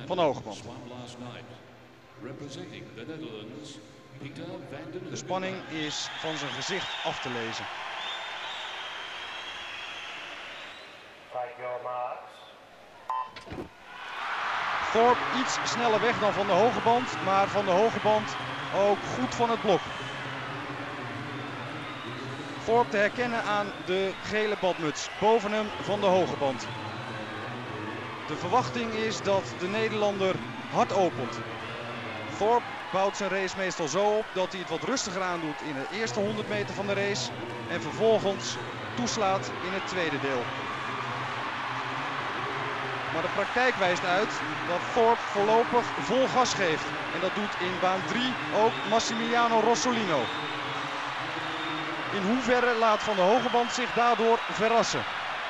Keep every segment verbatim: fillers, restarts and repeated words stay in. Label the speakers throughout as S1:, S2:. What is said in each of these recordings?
S1: van de Hoogeband. De spanning is van zijn gezicht af te lezen. Thorpe iets sneller weg dan van de Hoogeband, maar van de Hoogeband ook goed van het blok. Thorpe te herkennen aan de gele badmuts boven hem van de Hoogeband. De verwachting is dat de Nederlander hard opent. Thorpe bouwt zijn race meestal zo op dat hij het wat rustiger aandoet in de eerste honderd meter van de race en vervolgens toeslaat in het tweede deel. Maar de praktijk wijst uit dat Thorpe voorlopig vol gas geeft. En dat doet in baan drie ook Massimiliano Rossolino. In hoeverre laat Van de Hoogeband zich daardoor verrassen?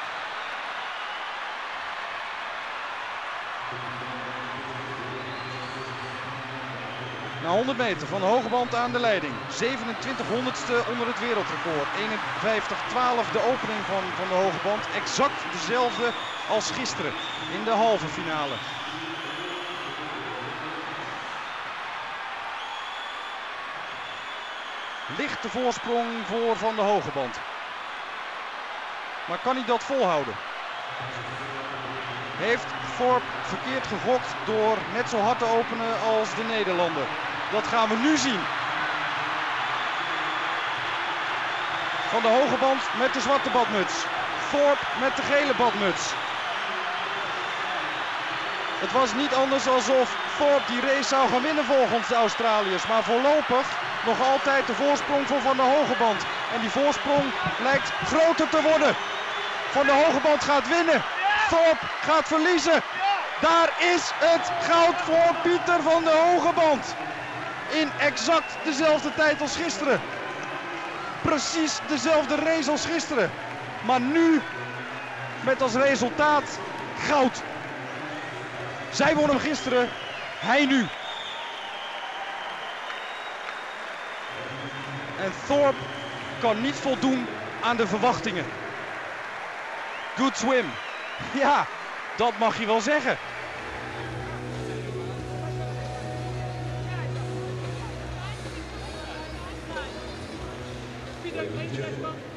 S1: Na honderd meter Van de Hoogeband aan de leiding. zevenentwintig honderdste onder het wereldrecord. eenenvijftig twaalf de opening van Van de Hoogeband. Exact dezelfde als gisteren in de halve finale. Lichte voorsprong voor Van de Hoogeband. Maar kan hij dat volhouden? Heeft Thorpe verkeerd gegokt door net zo hard te openen als de Nederlander? Dat gaan we nu zien. Van de Hoogeband met de zwarte badmuts. Thorpe met de gele badmuts. Het was niet anders alsof Thorpe die race zou gaan winnen volgens de Australiërs. Maar voorlopig nog altijd de voorsprong voor Van de Hoogeband. En die voorsprong lijkt groter te worden. Van de Hoogeband gaat winnen. Thorpe gaat verliezen. Daar is het goud voor Pieter van de Hoogeband. In exact dezelfde tijd als gisteren. Precies dezelfde race als gisteren. Maar nu met als resultaat goud. Zij won hem gisteren, hij nu. En Thorpe kan niet voldoen aan de verwachtingen. Good swim. Ja, dat mag je wel zeggen.
S2: Pieter,